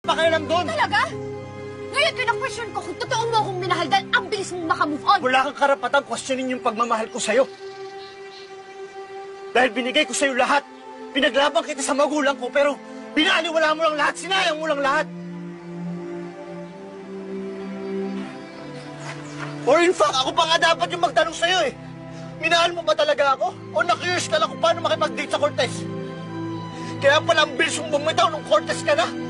pakialam doon. Talaga? Ngayon kina-question ko kung totoo mo akong minahal dahil ang bilis mong makamove on. Wala kang karapatang questionin yung pagmamahal ko sa'yo. Dahil binigay ko sa'yo lahat. Pinaglaban kita sa magulang ko, pero binaliwala mo lang lahat, sinayang mo lang lahat. Or in fact, ako pa nga dapat yung magtanong sa'yo eh. Minahal mo ba talaga ako? O na-curious ka lang kung paano makipag-date sa Cortez? Kaya pala ang bilis mong bumitaw nung Cortez ka na.